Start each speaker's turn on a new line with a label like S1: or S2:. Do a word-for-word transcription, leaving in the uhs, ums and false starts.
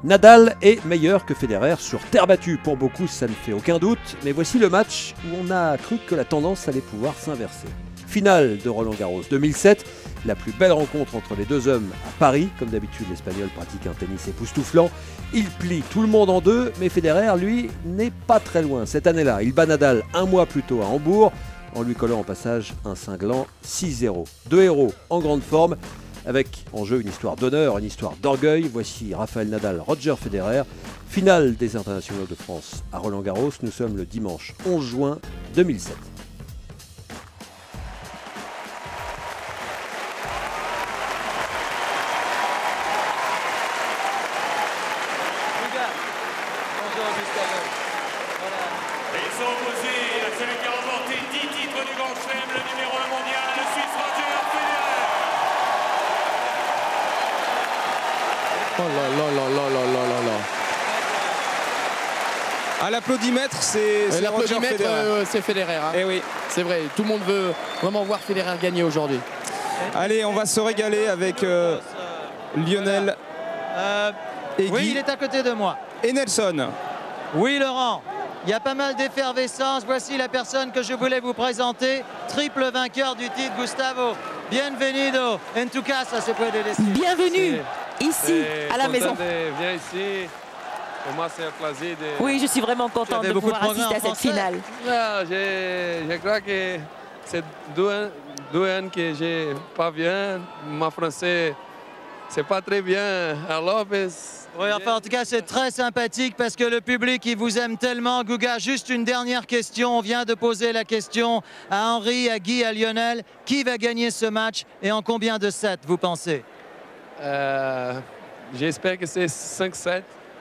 S1: Nadal est meilleur que Federer sur terre battue. Pour beaucoup, ça ne fait aucun doute. Mais voici le match où on a cru que la tendance allait pouvoir s'inverser. Finale de Roland-Garros deux mille sept, la plus belle rencontre entre les deux hommes à Paris. Comme d'habitude, l'Espagnol pratique un tennis époustouflant. Il plie tout le monde en deux, mais Federer, lui, n'est pas très loin. Cette année-là, il bat Nadal un mois plus tôt à Hambourg, en lui collant en passage un cinglant six zéro. Deux héros en grande forme, avec en jeu une histoire d'honneur, une histoire d'orgueil. Voici Rafael Nadal, Roger Federer, finale des internationaux de France à Roland-Garros. Nous sommes le dimanche onze juin deux mille sept.
S2: Ils sont opposés à celui qui a remporté dix titres du Grand Chelem, le numéro un mondial, le Suisse Roger Federer.
S3: Oh là là là là là là là là. À l'applaudimètre, c'est Roger
S4: L'applaudimètre,
S3: Federer.
S4: euh, c'est Federer. Hein.
S3: Eh oui.
S4: C'est vrai, tout le monde veut vraiment voir Federer gagner aujourd'hui.
S3: Allez, on va se régaler avec euh, Lionel
S5: Euh,
S3: et
S5: oui,
S3: Guy
S5: il est à côté de moi.
S3: et Nelson.
S5: Oui, Laurent. Il y a pas mal d'effervescence. Voici la personne que je voulais vous présenter. Triple vainqueur du titre, Gustavo. Bienvenido. En tu casa, se puede decir.
S6: Bienvenue ici, à la maison.
S7: Viens ici. Pour moi, c'est un plaisir de...
S6: Oui, je suis vraiment contente
S5: avez
S6: de
S5: beaucoup de
S6: pouvoir
S5: progrès
S6: assister
S5: en
S6: à cette
S5: français.
S6: finale.
S7: Non, je, je crois que c'est deux ans, deux ans que je pas bien. Mon français, c'est pas très bien. Alors, mais...
S5: Oui, enfin, en tout cas, c'est très sympathique parce que le public, il vous aime tellement. Guga, juste une dernière question. On vient de poser la question à Henri, à Guy, à Lionel. Qui va gagner ce match et en combien de sets, vous pensez?
S7: Euh, J'espère que c'est cinq sept.